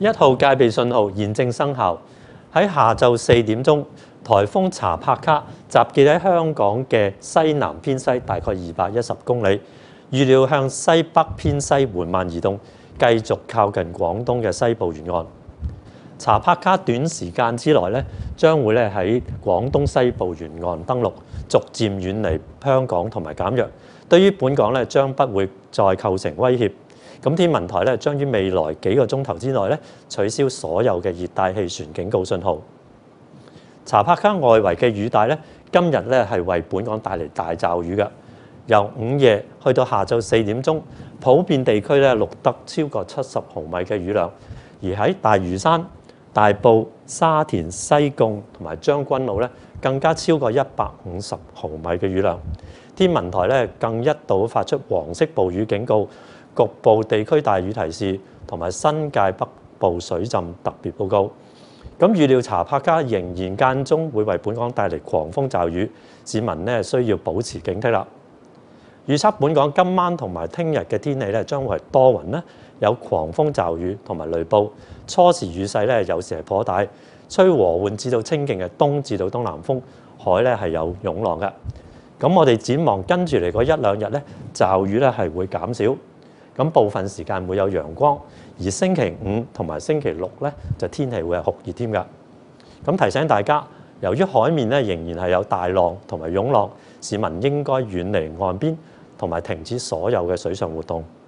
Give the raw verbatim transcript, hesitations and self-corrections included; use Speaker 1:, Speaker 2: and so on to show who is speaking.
Speaker 1: 一號戒備信號現正生效。喺下晝四點鐘，颱風查帕卡集結喺香港嘅西南偏西大概二百一十公里，預料向西北偏西緩慢移動，繼續靠近廣東嘅西部沿岸。查帕卡短時間之內咧，將會咧喺廣東西部沿岸登陸，逐漸遠離香港同埋減弱。對於本港咧，將不會再構成威脅。咁天文台咧將於未來幾個鐘頭之內咧取消所有嘅熱帶氣旋警告信號。查帕卡外圍嘅雨帶咧，今日咧係為本港帶嚟大驟雨嘅。由午夜去到下晝四點鐘，普遍地區咧錄得超過七十毫米嘅雨量，而喺大嶼山、大埔、沙田、西貢同埋將軍澳咧，更加超過一百五十毫米嘅雨量。天文台咧更一度發出黃色暴雨警告、局部地區大雨提示同埋新界北部水浸特別報告。咁預料查帕卡仍然間中會為本港帶嚟狂風驟雨，市民咧需要保持警惕啦。預測本港今晚同埋聽日嘅天氣咧將會係多雲啦，有狂風驟雨同埋雷暴，初時雨勢咧有時係頗大，吹和緩至到清勁嘅東至到東南風，海咧係有湧浪嘅。咁我哋展望跟住嚟嗰一兩日咧，驟雨咧係會減少，咁部分時間會有陽光，而星期五同埋星期六咧就天氣會係酷熱添㗎。咁提醒大家，由於海面咧仍然係有大浪同埋湧浪，市民應該遠離岸邊同埋停止所有嘅水上活動。